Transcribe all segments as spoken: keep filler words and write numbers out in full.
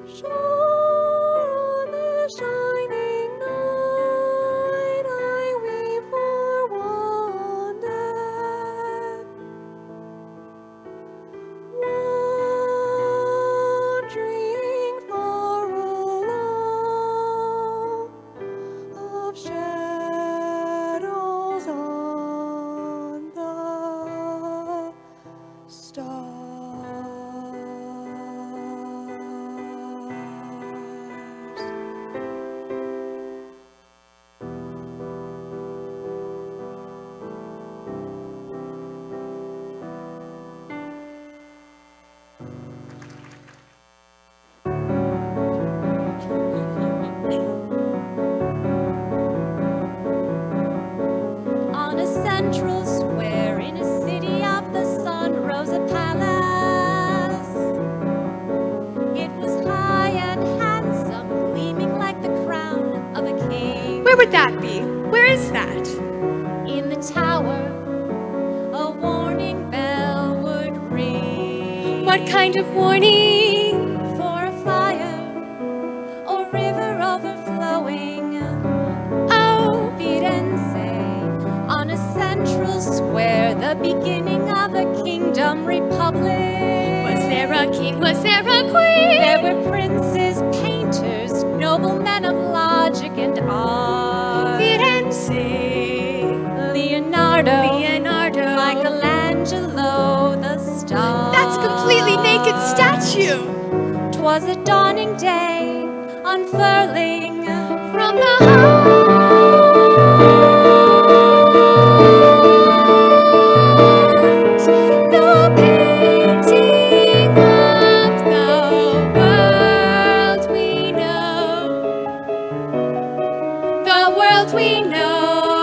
Where would that be? Where is that? In the tower, a warning bell would ring. What kind of warning? For a fire or river overflowing. Oh, Firenze, on a central square, the beginning of a kingdom republic. was there a king? Was there a queen? There were princes, painters, noblemen of logic and art. Firenze, Leonardo, Leonardo, Michelangelo, the star. That's a completely naked statue. 'Twas a dawning day, unfurling From the heart, the painting of the world we know. The world we know.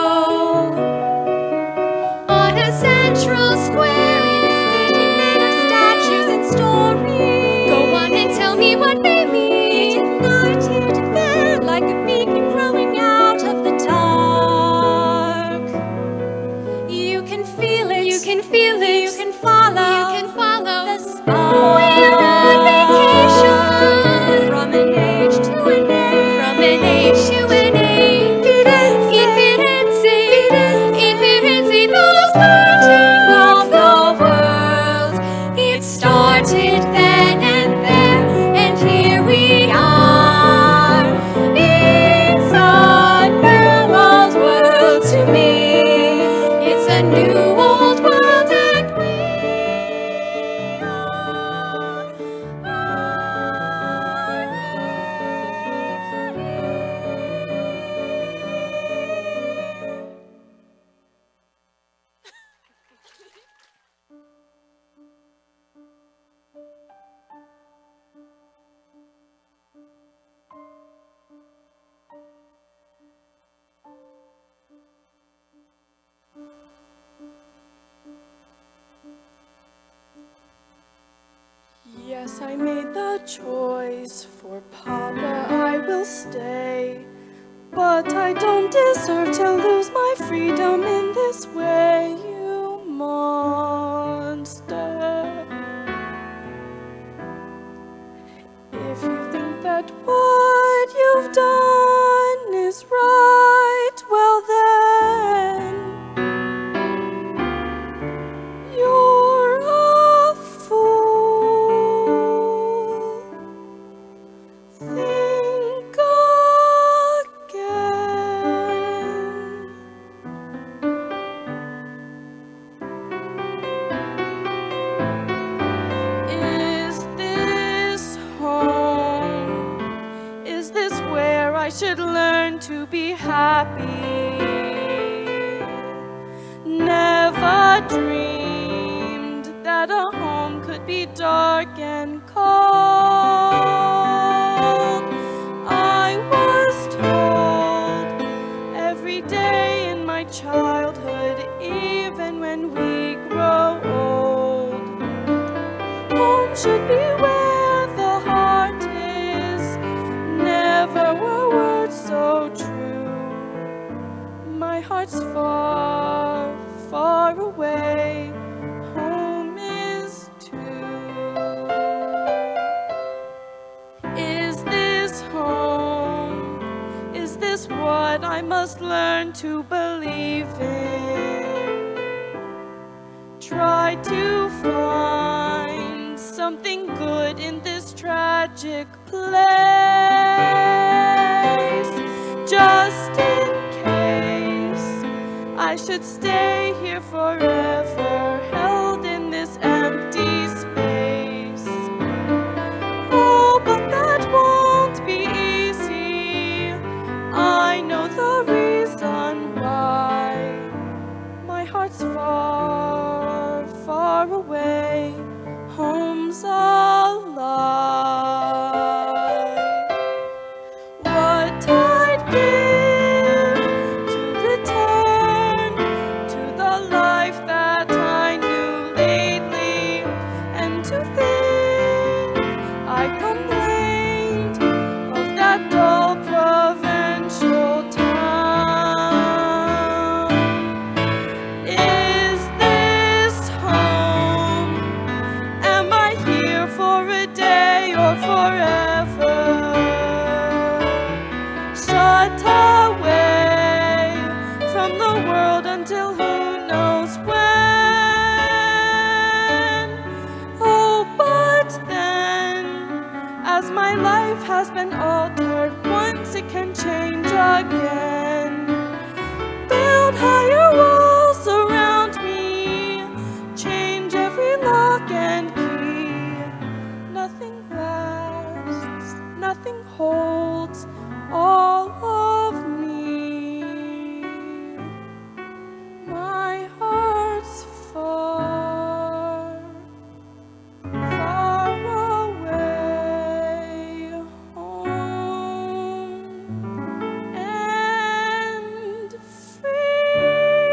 On a central square in a city made of statues and stories. Go on and tell me what they mean. At night, here to there, like a beacon growing out of the dark. You can feel it, You can feel it. you can follow, You can follow. the spark. We're on vacation. From an age to an age, From an age to an age. Firenze, In Firenze, in Firenze, the starting of the world. It started then and there, and here we are. It's a new old world to me. It's a new old world, and we Yes, I made the choice. For Papa I will stay. But I don't deserve to lose my freedom in this way, you monster. If you think that what you've done is right, well then you're a fool. Think again. Is this home? Is this where I should learn to be happy? Never dreamed that a home could be dark and cold. I was told every day in my childhood, even when we grow old, home should be where the heart is. Never were words so true. My heart's far, far away. Home is too. is what I must learn to believe in. Try to find something good in this tragic place, just in case I should stay here forever, held in this empty space. Oh, but that won't be easy. I know the reason why. My heart's far, far away. Home's a lie. What I'd give to return to the life that I knew lately, and to think I complained of that dull provincial town. Is this home? Am I here for a day or forever? Shut away from the world until who knows when. Oh, but then, as my life has been altered, once it can change again. Build higher walls around me, change every lock and key. Nothing lasts, nothing holds all of me. My heart's far, far away, home and free.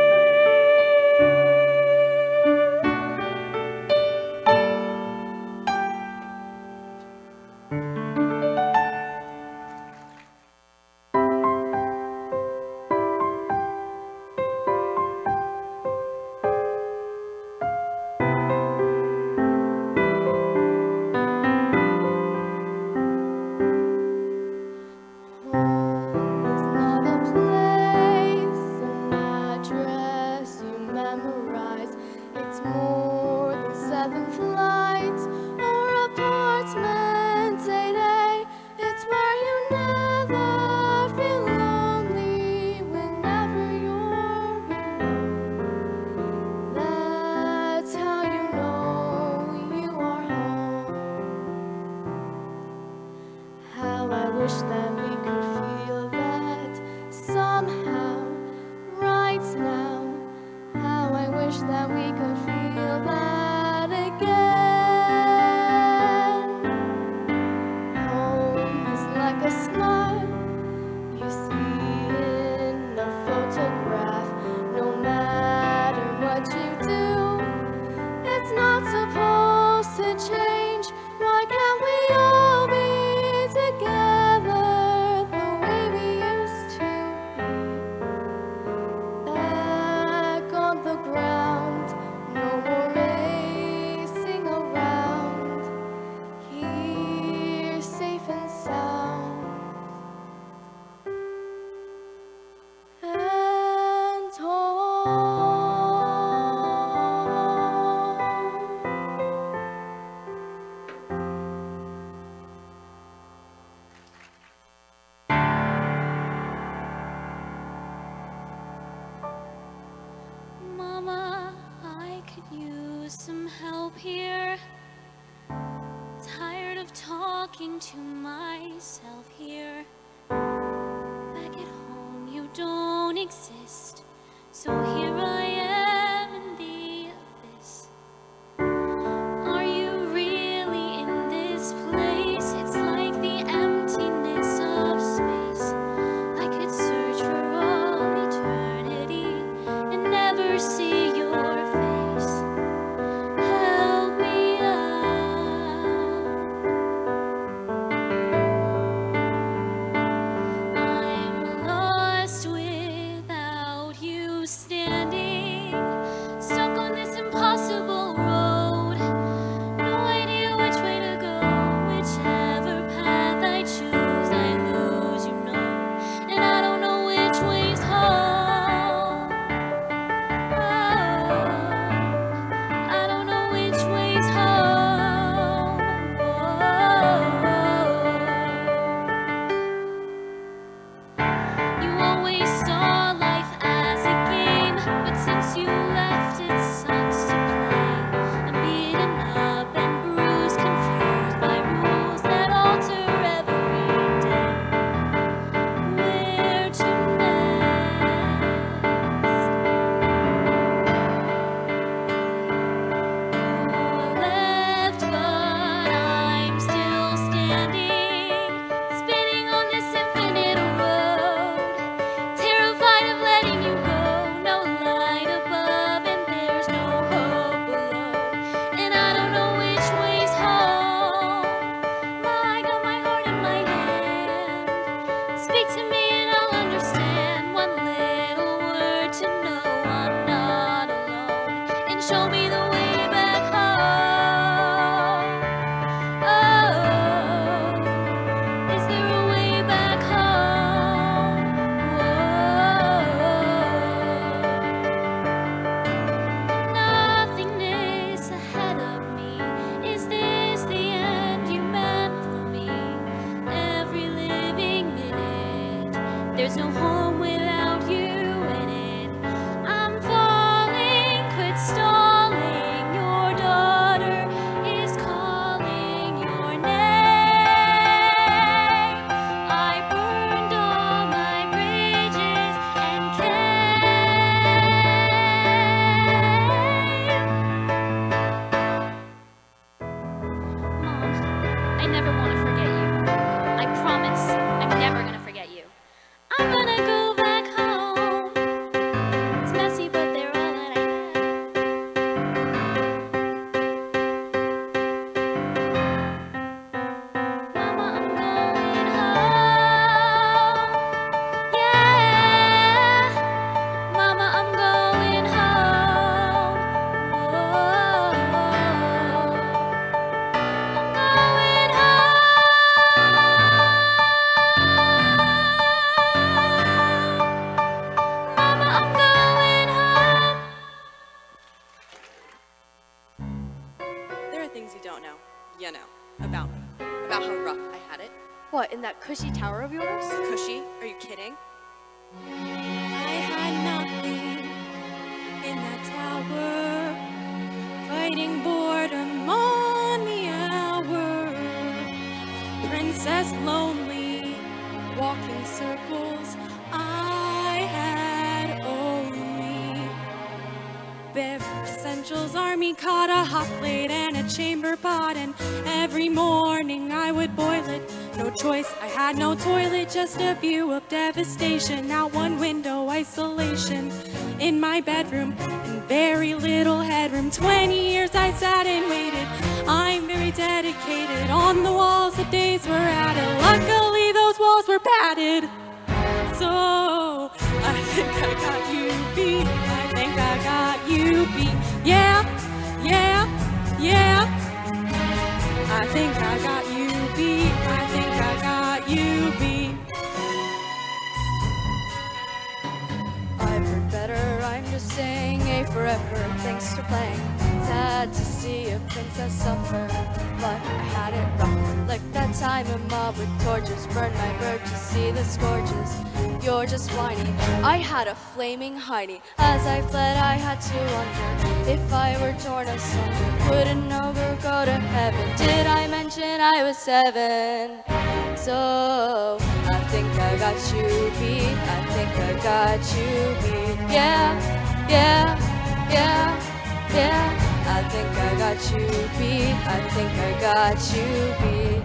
Home is not a place, an address you memorize. It's more than seven flights or apartments eight A. It's where you never feel lonely whenever you're alone. That's how you know you are home. How I wish that we could feel that somehow, right now. How I wish that we could feel that again. Home is like a smile you see in a photograph. No matter what you do, it's not supposed to change. Why can't we all be together the way we used to be? Back on the ground, no more racing around. Here, safe and sound. And home. Mama, I could use some help here. Tired of talking to myself here. Back at home, you don't exist. So here I am in the abyss. Are you really in this place? It's like the emptiness of space. I could search for all eternity and never see your face. Help me out. I'm lost without you standing There's no home without you in it. I'm falling, quit stalling. Your daughter is calling your name. I burned all my bridges and came. Mom, I never want to forget you. I promise I'm never gonna forget you. I'm gonna go back home. It's messy, but they're all that I have. Mama, I'm going home. Yeah. Mama, I'm going home. Whoa. I'm going home. Mama, I'm going home. There are things you don't know, you know, about me. About how rough I had it. What, in that cushy tower of yours? Cushy? Are you kidding? I had nothing in that tower, fighting boredom on the hour. Princess lonely, walking circles. I had only Bev Essentials, Army caught a hot plate and a chamber pot, and every morning I would boil it. No choice, I had no toilet, just a view of devastation. Out one window, isolation in my bedroom, and very little headroom. Twenty years I sat and waited. I'm very dedicated. On the walls, the days were added. Luckily, those walls were padded. So I think I got you beat. I think I got you beat. Yeah, yeah, yeah. I think I got you beat. I think I got you beat. I've heard better, I'm just saying A forever, thanks for playing. Sad to see a princess suffer, but I had it rough. Like that time a mob with torches burned my bird to see the scourges. You're just whiny, I had a flaming Heidi. As I fled I had to wonder if I were torn asunder, would an ogre go to heaven? Did I mention I was seven? So I think I got you beat. I think I got you beat. Yeah, yeah, yeah, yeah. I think I got you beat. I think I got you beat.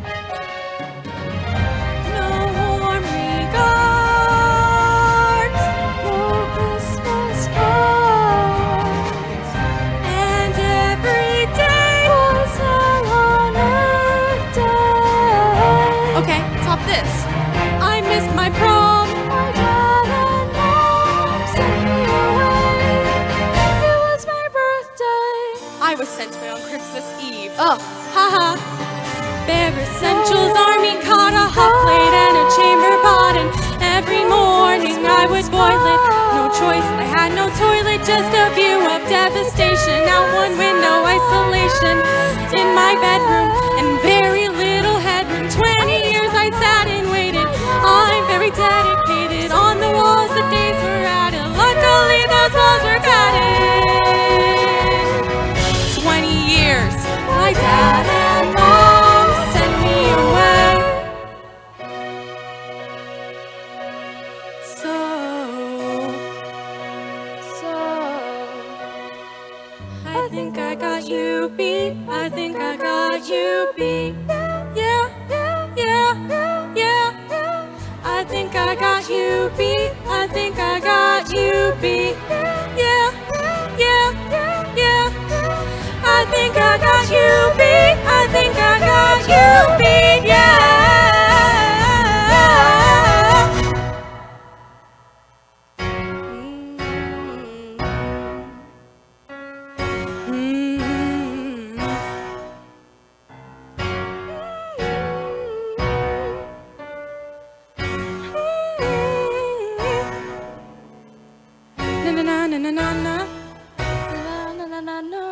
No warm regards, no Christmas cards, and every day was hell on earth day. Okay, top this. I missed my prom. My dad and mom sent me away. It was my birthday. I was sent away on Christmas Eve. Oh, Haha. Bear Essentials, Army caught a hot plate and a chamber pot, and every morning I would boil it. No choice, I had no toilet, just a view of devastation. Out one window, isolation in my bedroom, and very little headroom. Twenty years I sat and waited. I'm very dedicated. On the walls, the days were added. Luckily, those walls were padded. Twenty years, my dad and mom sent me away. So, so I think I got you beat. I think I got you beat. Yeah, yeah, yeah. I think I got you beat. I think I got you beat. Yeah, yeah, yeah. I think I got you beat. I think I got you beat. Yeah. Mm-hmm. Na na na na na na na. na na na na.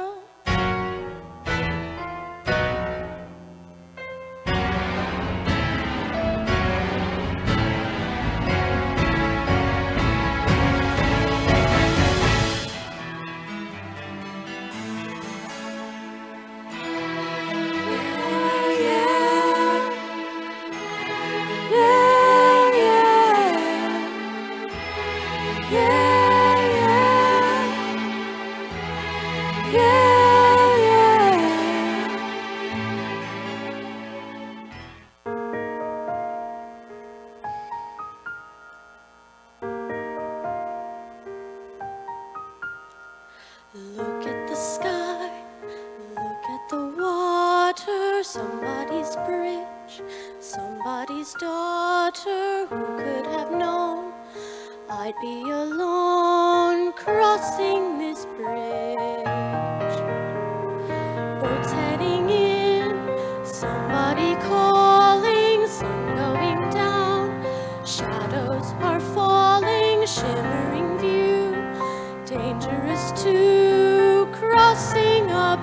somebody's daughter. Who could have known I'd be alone crossing this bridge? Boats heading in, somebody calling, sun going down, shadows are falling, shimmering view, dangerous too, crossing a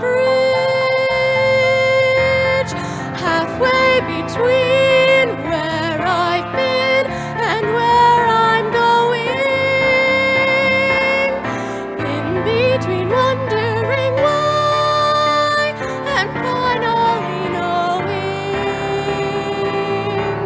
bridge, halfway between where I've been and where I'm going, in between wondering why and finally knowing.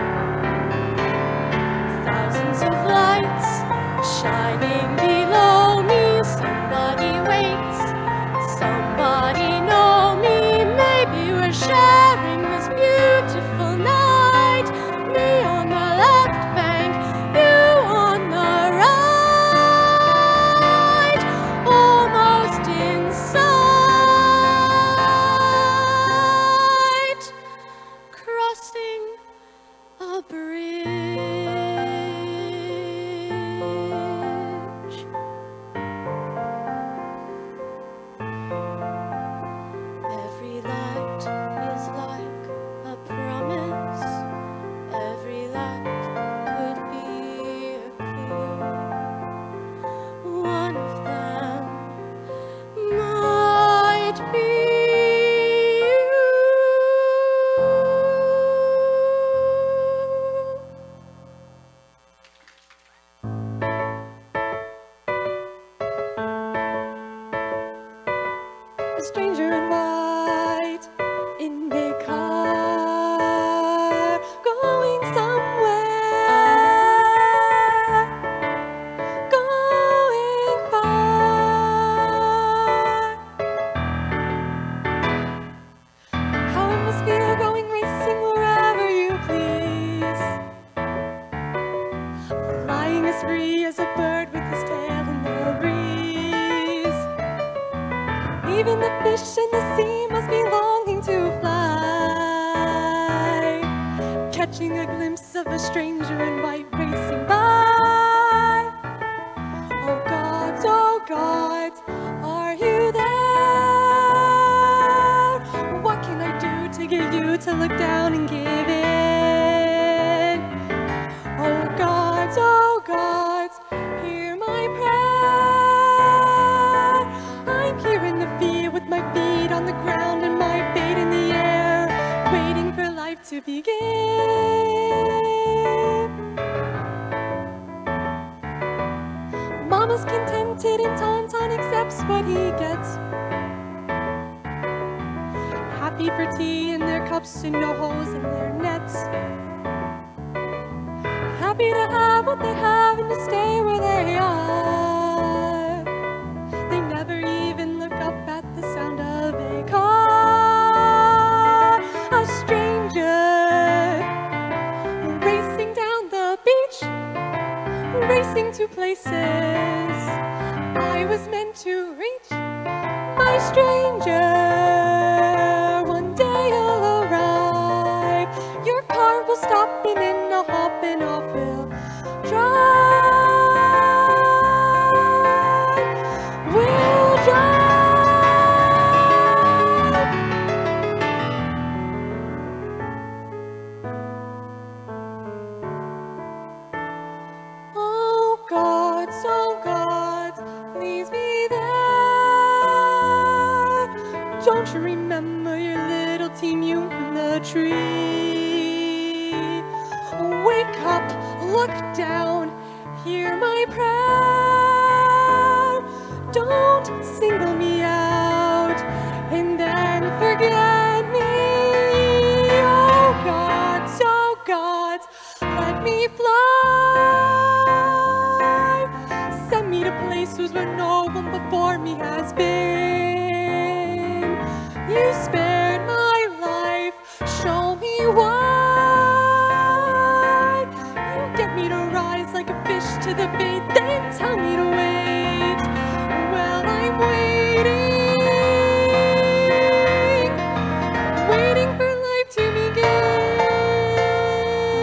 Thousands of lights shining below me, somebody waits, somebody know me, maybe we're sharing this beautiful night, me on the left bank, you on the right, almost in sight, crossing a bridge. Every light is like a promise. Every light could be a clue. One of them might be you. A stranger in white in a car, going somewhere, going far. How it must feel going racing wherever you please, flying as free as a bird with his tail in the breeze. Even the fish in the sea must be longing to fly, catching a glimpse of a stranger in white racing by. Oh gods, oh gods, are you there? What can I do to get you to look down and give in? Oh gods, oh gods, hear my prayer. I'm here in the field with my feet on the ground and my fate in the air, waiting for life to begin. Mama's contented and Tauntaun accepts what he gets, happy for tea in their cups and no holes in their nets, happy to have what they have and to stay where they are. They never even look up at the sound of a car. A stranger racing down the beach, racing to places I was meant to reach. My stranger, one day you'll arrive. Your car will stop and in a hop and off we'll drive. We'll drive. Oh gods, oh gods, please be there. Don't you remember your little team you in the tree? Wake up, look down, hear my prayer. Don't single me out and then forget me. Oh gods, oh gods, let me fly. Send me to places where no one before me has been. You spared my life, show me why. You get me to rise like a fish to the bait, then tell me to wait. Well, I'm waiting, waiting for life to begin.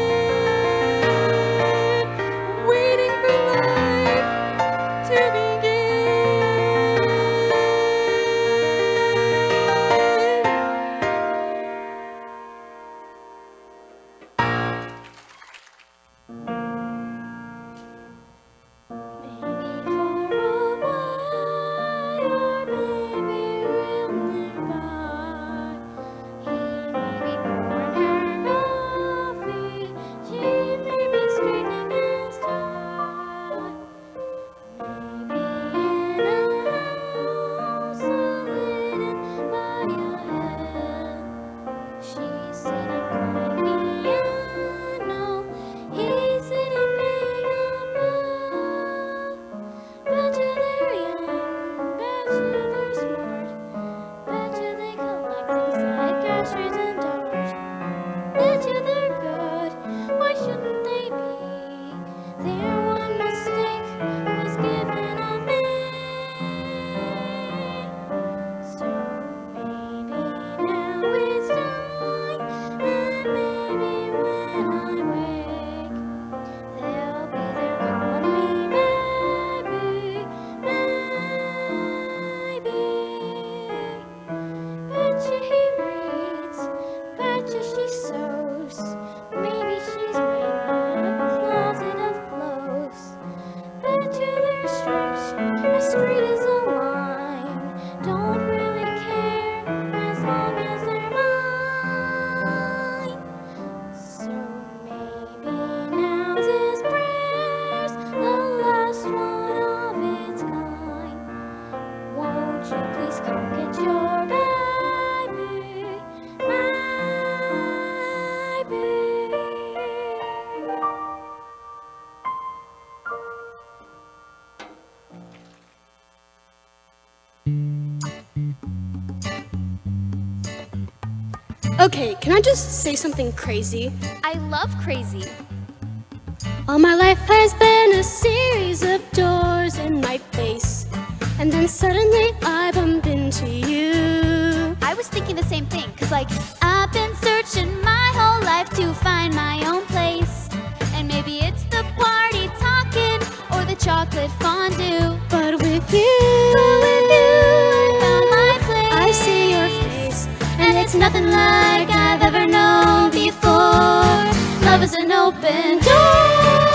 Okay, can I just say something crazy? I love crazy. All my life has been a series of doors in my face, and then suddenly I bump into you. I was thinking the same thing, cause like I've been searching my whole life to find my own place. And maybe it's the party talking or the chocolate fondue. But with you, But with you, I found my place. I see your face, And it's nothing like I've ever known before. Love is an open door.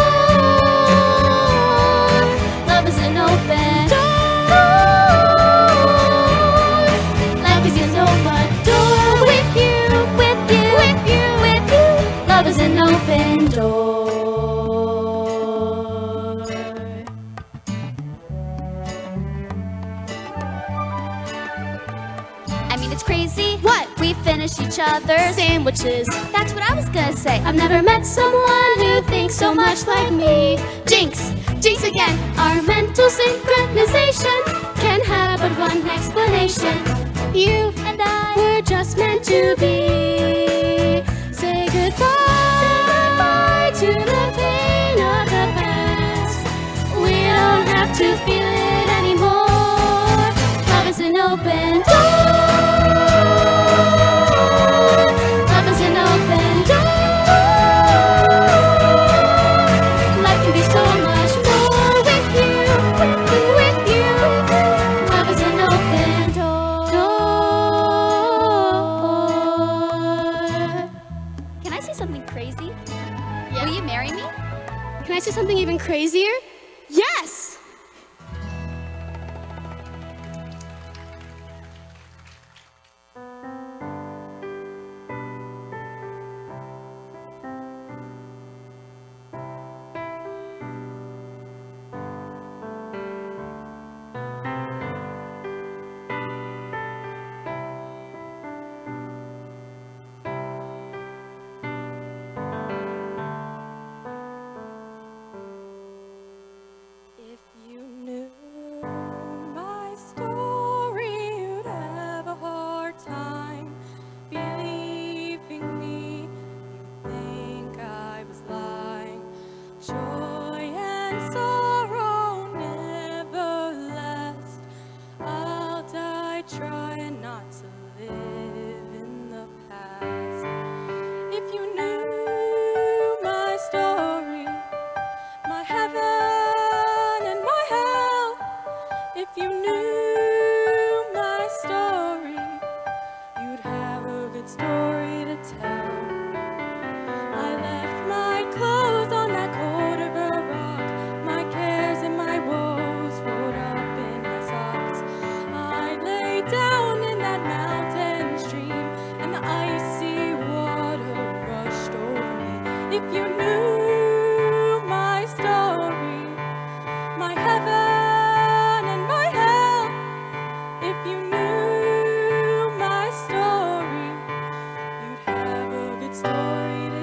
Love is an open door. Life is an open door. With you, with you, with you, with you. Love is an open door. I mean, it's crazy. What? We finish each other's sandwiches. That's what I was gonna say. I've never met someone who thinks so much like me. Jinx, jinx again. Our mental synchronization can have but one explanation. You And I were just meant to be. Say goodbye, Say goodbye to the pain of the past. We don't have to feel it anymore. Love is an open door. Love is an open door. Life can be so much more with you, with you, with you. Love is an open door. Can I say something crazy? Will you marry me? Can I say something even crazier? Yes! If you knew my story, you'd have a hard time believing me. You'd think I was lying. Joy and sorrow never last. I'll die trying not to live in the past. If you knew my story, my heaven and my hell. If you knew my story, you'd have a good story to tell. I left my clothes on that cold river rock, my cares and my woes rolled up in my socks. I lay down in that mountain stream, and the icy water rushed over me. If you knew my story, my heaven and my hell. If you knew my story, you'd have a good story to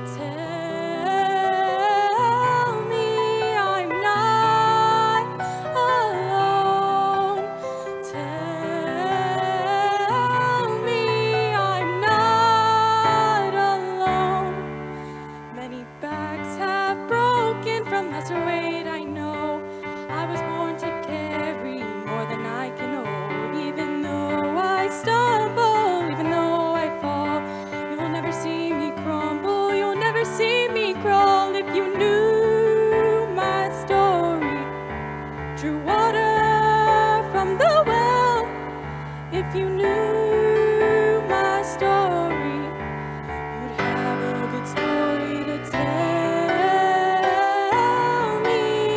tell me. I'm not alone. Tell me I'm not alone. Many backs have broken from lesser weight, I know. I was born to carry more than I can hold. Even though I stumble, even though I fall, you'll never see me crumble, you'll never see me crawl. If you knew my story, drew water from the well. If you knew my story, you'd have a good story to tell me.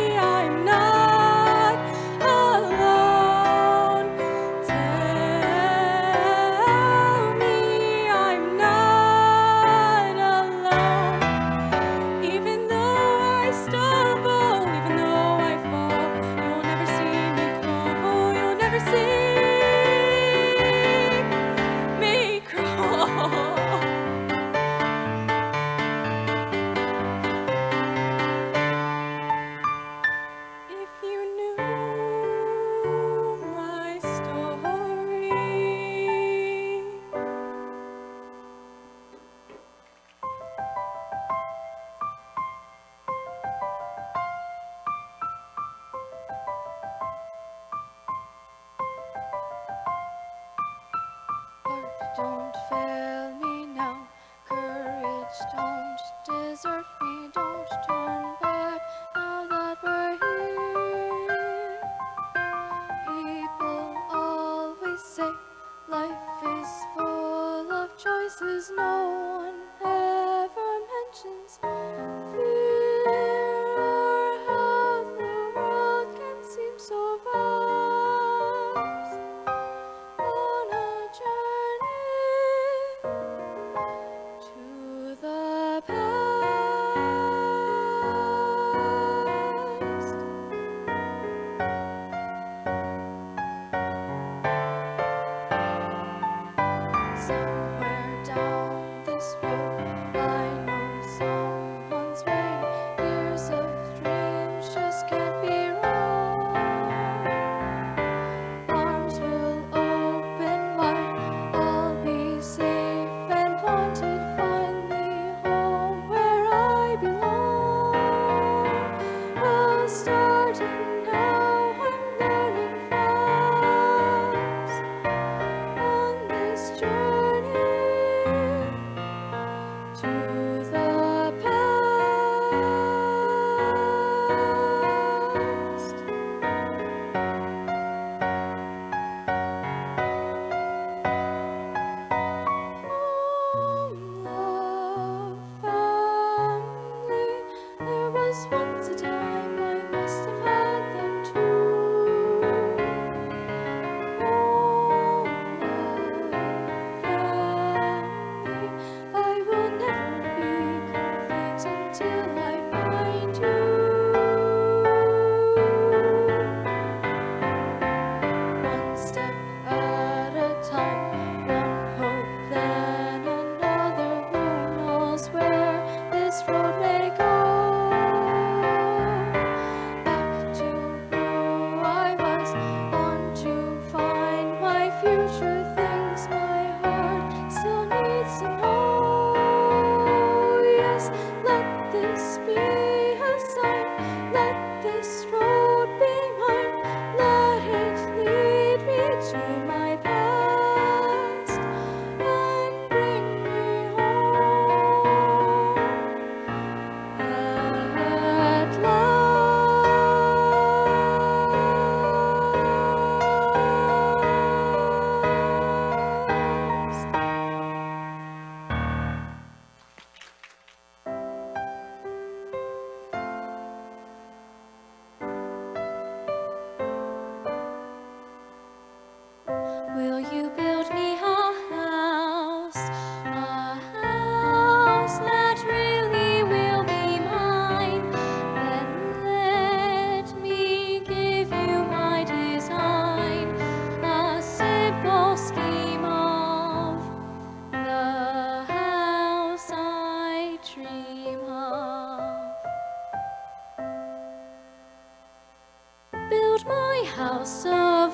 build my house of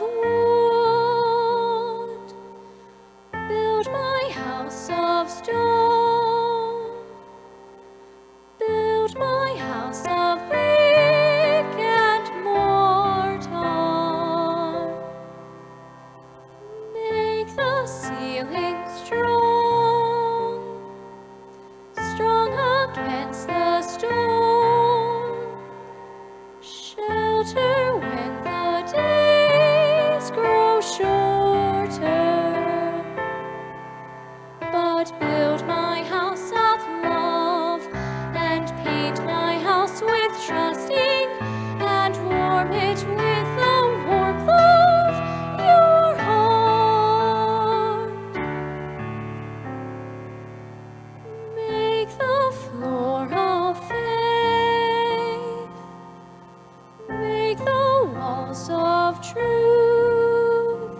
wood, build my house of stone, build my house of brick and mortar, make the ceiling strong, strong against the storm, shelter when the days grow shorter, but build my house of love and paint my house with trusting and warm it with the warmth of your heart. Make the floor of faith, make the walls of truth,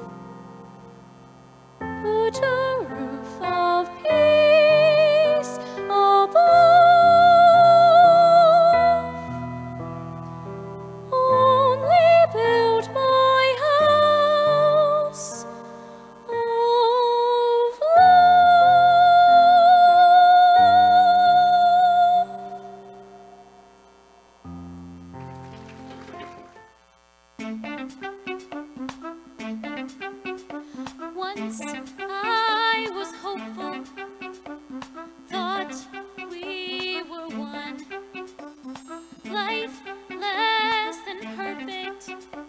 put a roof of peace above. Only build my house of love. Once I was hopeful, thought we were one. Life less than perfect,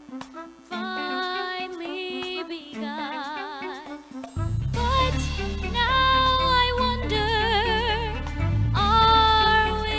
finally begun. But now I wonder, are we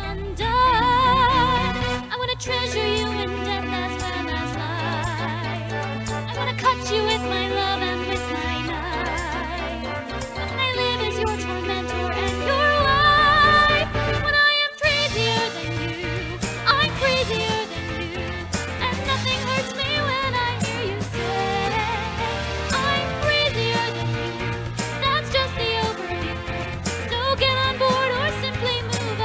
undone? I want to treasure you in death as well as life. I want to cut you with my love and with my knife. When I live as your tormentor and your wife. When I am crazier than you, I'm crazier than you, and nothing hurts me when I hear you say, I'm crazier than you. That's just the overview. So get on board or simply move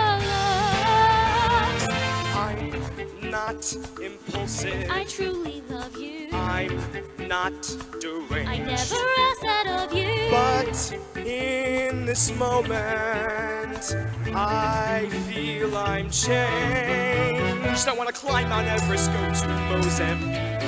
along. I'm not impulsive. I truly love you. I'm not deranged. I never asked that of you. But in this moment, I feel I'm changed. I want to climb Mount Everest, go to Mozambique.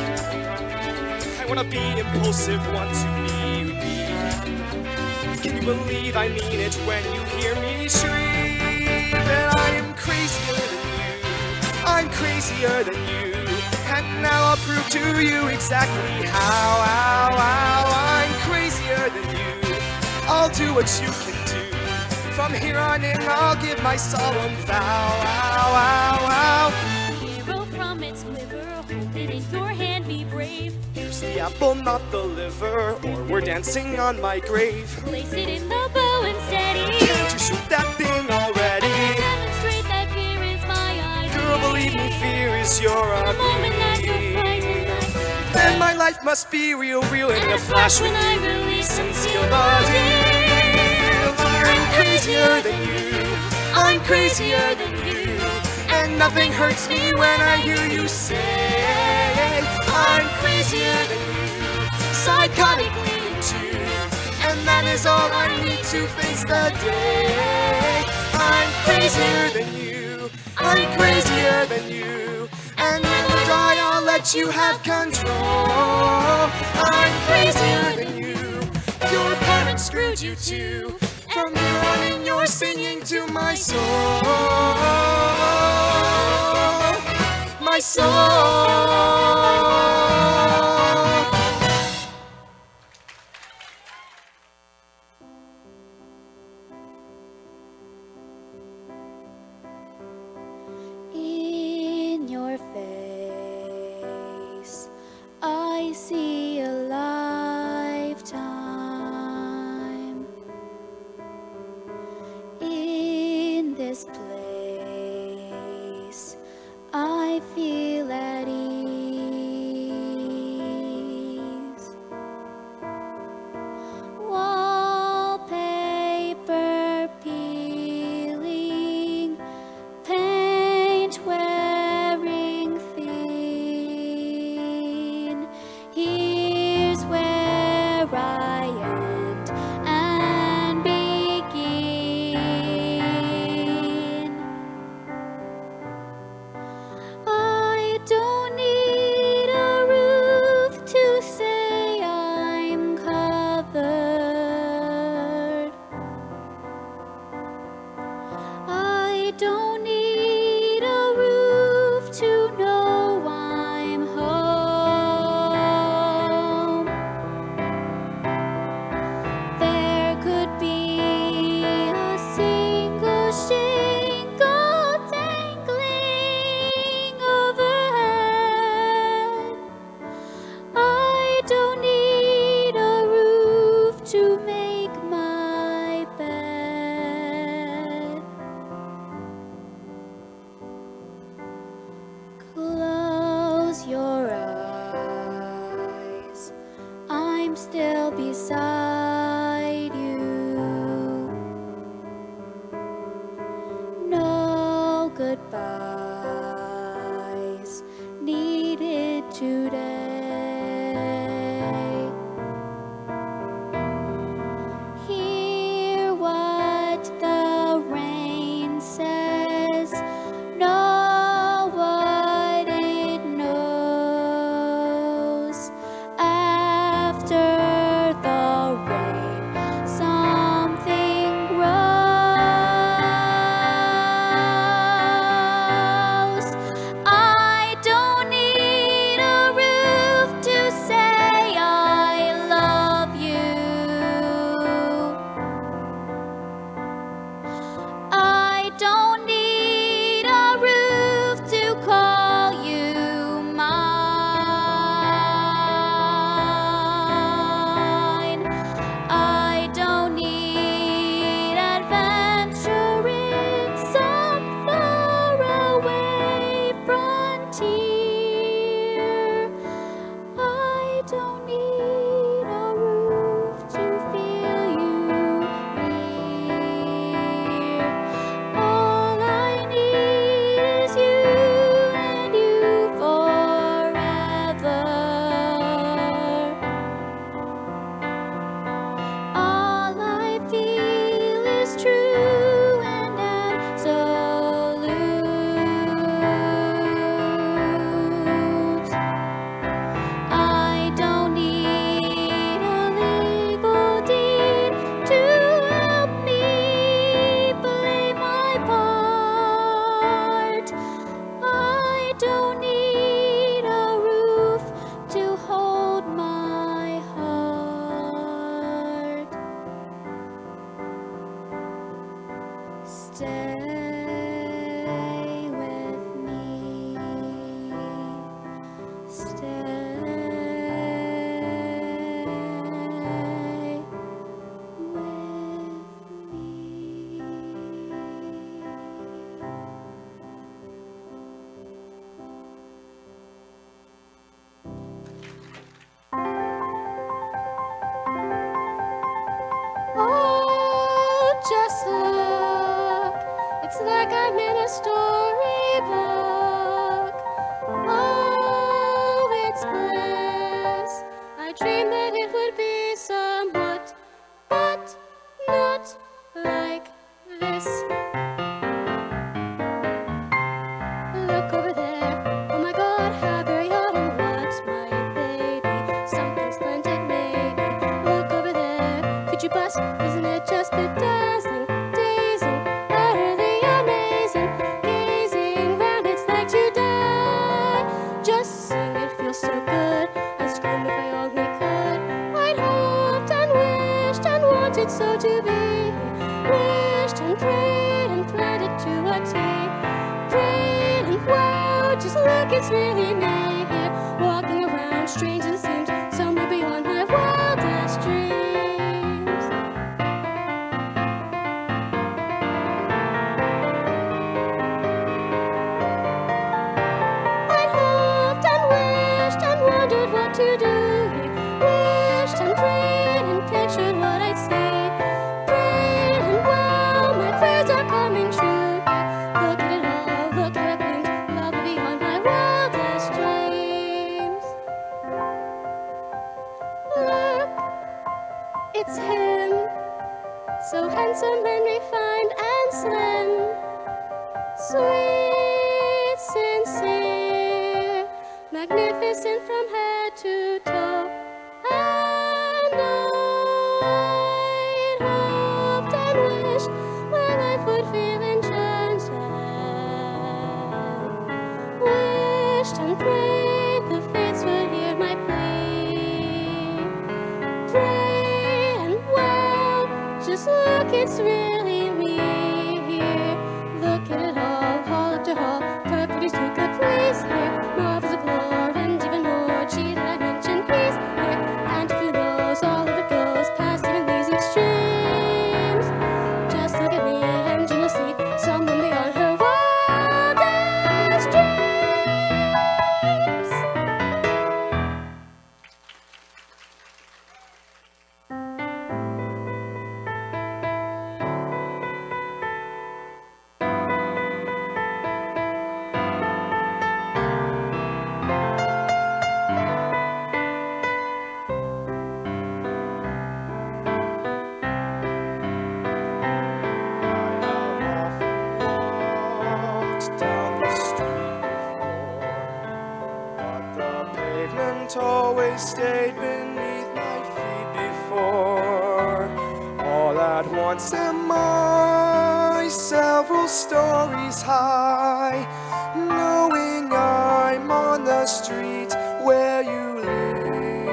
I want to be impulsive, want to be unique. Can you believe I mean it when you hear me shriek that I am crazier than you? I'm crazier than you. And now I'll prove to you exactly how, how, how I'm crazier than you. I'll do what you can do. From here on in, I'll give my solemn vow. Ow, ow, ow. Hero from its quiver, hold it in your hand, be brave. Here's the apple, not the liver, or we're dancing on my grave. Place it in the bow and steady. Can't you shoot that thing already? Demonstrate that fear is my idea. Girl, believe me, fear is your The moment that enemy. you're frightened, I Then my life must be real, real in a flash when I you release and and seal seal the the deal. I'm crazier than you. I'm crazier than you. And nothing hurts me when I hear you say I'm crazier than you. Psychotically too. And that is all I need to face the day. I'm crazier than you. I'm crazier than you. And when you die, I'll let you have control. I'm crazier than you. Your parents screwed you too. From here on in, you're singing to my soul. My soul. In your face, I see a lifetime. In this place, I feel at ease. Wallpaper peeling, paint wearing thieves. goodbyes needed today. Hear what the rain says, know what it knows. After the rain, something grows. I don't need a roof to say I love you. I don't need a roof to call you mine. I don't need adventure in some faraway frontier. I don't need a roof to feel you near. All I need is you and you forever. All I feel is true and absolute. I don't need a legal deed to help me play my part. I don't need a roof to hold my heart. Stay with me. Stay with me. Oh, just look, it's like I'm in a storybook. Oh, it's bliss. I dreamed that it would be somewhat, but not like this. Look over there, oh my God, how very odd, and what's my baby? Something splendid maybe. Look over there, could you bust? Isn't it just bedazzling, dazing, utterly amazing? Gazing round, it's like to die. Just sing, it feels so good. I'd scream if I only could. I'd hoped and wished and wanted so to be. Wished and prayed and planned it to a T. Prayed and wow, just look, it's really me here, walking around, strange it seems, somewhere beyond my wildest dreams. I'd hoped and wished and wondered what to do here. Wished and prayed and pictured what I'd see. Prayed and wow, my prayers are coming true here. Look at it all, look how it gleams, love beyond my wildest dreams. Look, it's him, so handsome and refined and slim. Sweet, sincere, magnificent from head to toe. And I'd hoped and wished my life would feel enchanted. Wished and prayed the fates would hear my plea. Pray and wow, just look, it's really me here. Look at it all, hall after hall, perfect as you could please here. Marvels of lore and even more, gee, did I mention here? they stayed beneath my feet before. All at once am I several stories high, knowing I'm on the street where you live.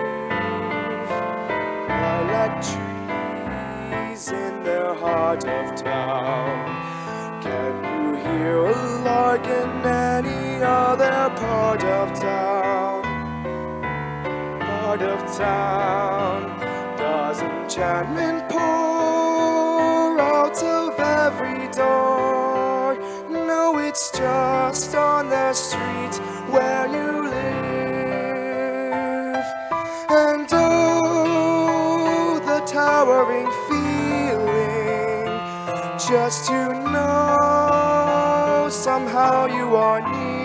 Lilac trees in the heart of town. Can you hear a lark in any other part of town? Part of town. Does enchantment pour out of every door? No, it's just on the street where you live. And oh, the towering feeling, just to know somehow you are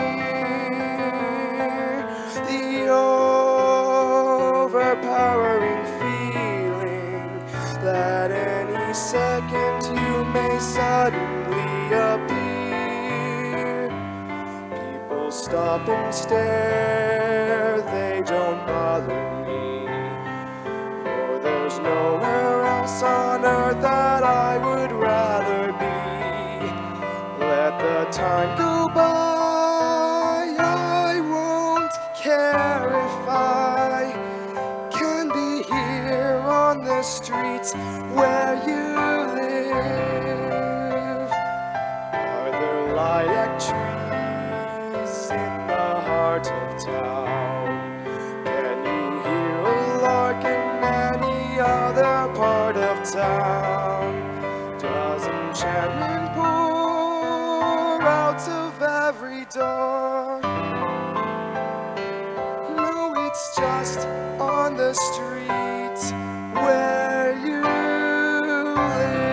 near. The overpowering feeling that any second you may suddenly appear. People stop and stare, they don't bother me, for there's nowhere else on earth that I would rather be. Let the time go by, I won't care if I can be here on the streets where you live. Are there lilac trees in the heart of town? Can you hear a lark in any other part of town? Does enchantment pour out of every door? No, it's just on the street where you live.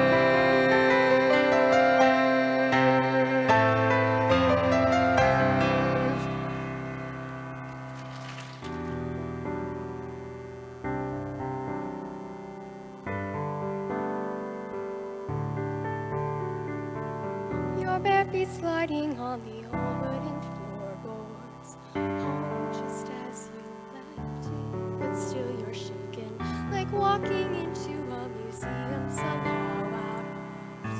Your bare feet sliding on the old wooden floorboards, home just as you left it, but still you're shaken, like walking into a museum somehow out of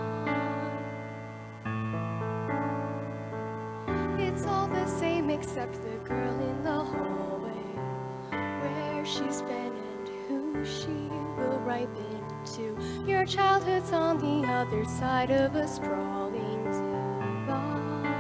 time. It's all the same except the girl in the hallway, where she's been and who she will ripen to. Your childhood's on the other side of a sprawling divide.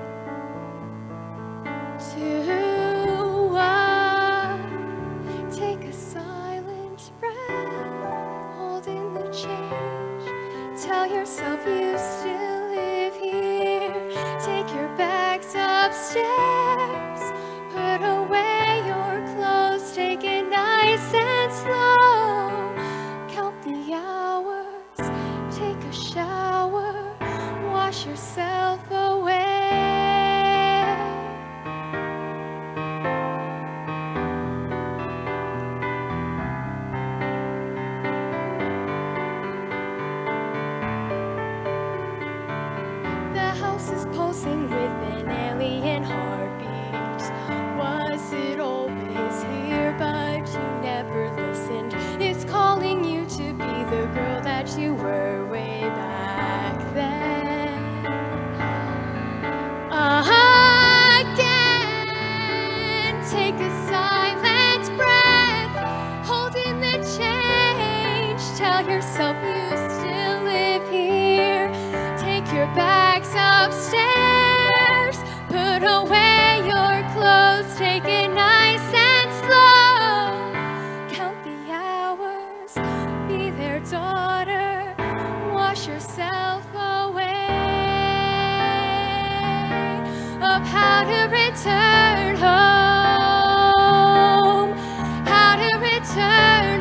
To what? Take a silent breath, hold in the change. Tell yourself you still live here. Take your bags upstairs, put away your clothes, take it nice and slow. Count the hours, take a shower, wash yourself away. The house is pulsing with an alien heartbeat. Was it always here, but you never listened? It's calling you to be the girl that you were way back then. Again, take a silent breath, hold in the change. Tell yourself you still live here. Take your bags upstairs, put away your clothes, take it nice and slow. Count the hours, be their daughter, wash yourself away. Of how to return home, how to return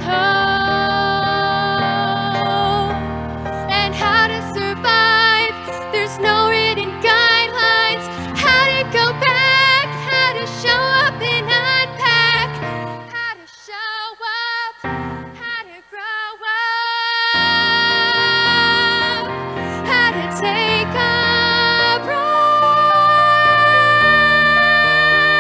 home, and how to survive. There's no written guidelines. How to go back, how to show up and unpack, how to show up, how to grow up, how to take a breath.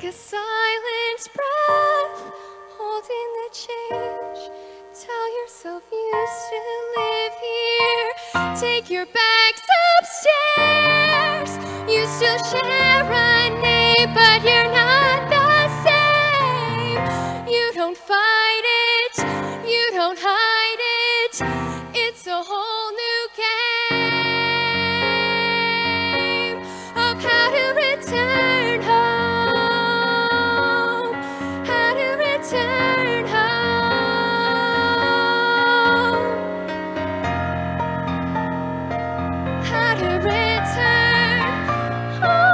a silent breath, holding the change. Tell yourself you still live here. Take your bags upstairs. You still share a name, but you're not the same. You don't fight it, you don't hide it. It's a whole new game of how to return home, how to return home, how to return home.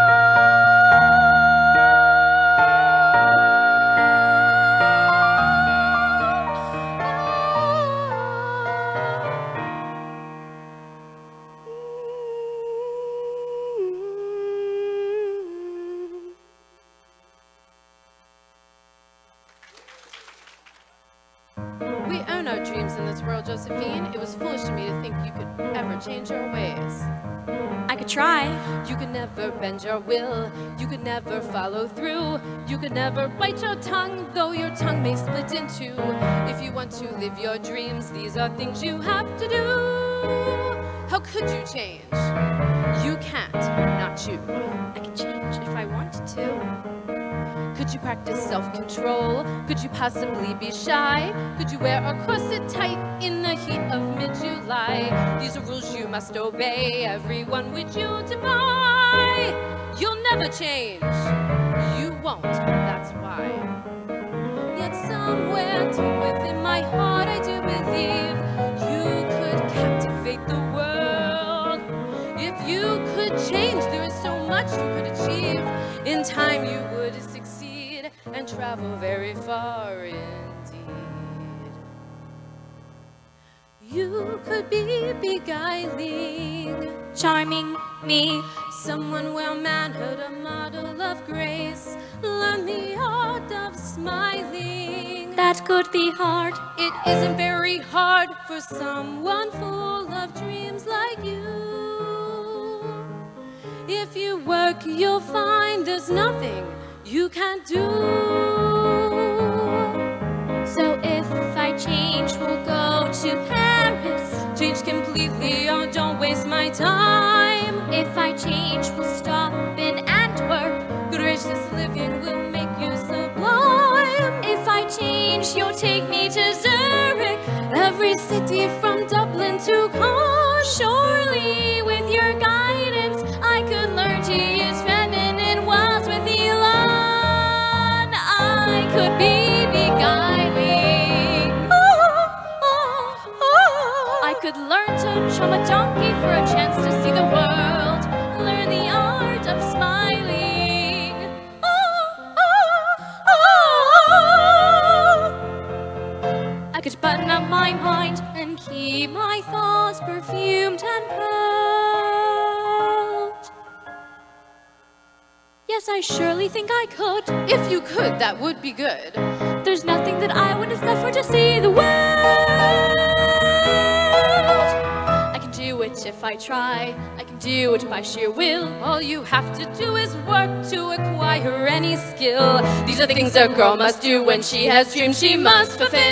We own our dreams in this world, Josephine. It was foolish of me to think you could ever change your ways. I could try. You could never bend your will. You could never follow through. You could never bite your tongue, though your tongue may split in two. If you want to live your dreams, these are things you have to do. How could you change? You can't, not you. I can change if I wanted to. Could you practice self-control? Could you possibly be shy? Could you wear a corset tight in the heat of mid-July? These are rules you must obey, everyone would you defy. You'll never change, you won't, that's why. Yet somewhere deep within my heart I do believe you could captivate the world. If you could change, there is so much you could achieve. In time you would succeed and travel very far indeed. You could be beguiling, Charming me. someone well-mannered, a model of grace. Learn the art of smiling. That could be hard. It isn't very hard for someone full of dreams like you. If you work, you'll find there's nothing you can't do. So if I change, we'll go to Paris. Change completely, oh, don't waste my time. If I change, we'll stop in Antwerp. Gracious living will make you sublime. If I change, you'll take me to Zurich. Every city from Dublin to Caen. Surely, with your guidance, I could learn to use feminine words with Elon. I could be beguiling. I could learn to chum a donkey for a chance to see the world. Learn the art of smiling. I could button up my mind and keep my thoughts perfumed and pearled. Yes, I surely think I could. If you could, that would be good. There's nothing that I wouldn't have for to see the world. I can do it if I try. I can do it by sheer will. All you have to do is work to acquire any skill. These are things a girl must do when she has dreams she must fulfill.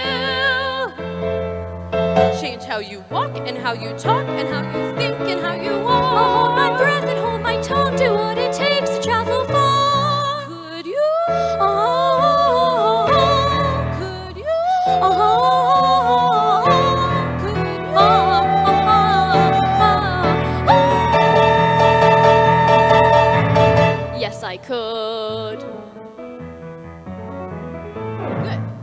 Change how you walk and how you talk and how you think and how you walk. I'll hold my breath and hold my tongue. Do what it takes to travel far. Could you? Oh, Could you? oh, Could you? oh, oh, oh. Yes, I could. Good.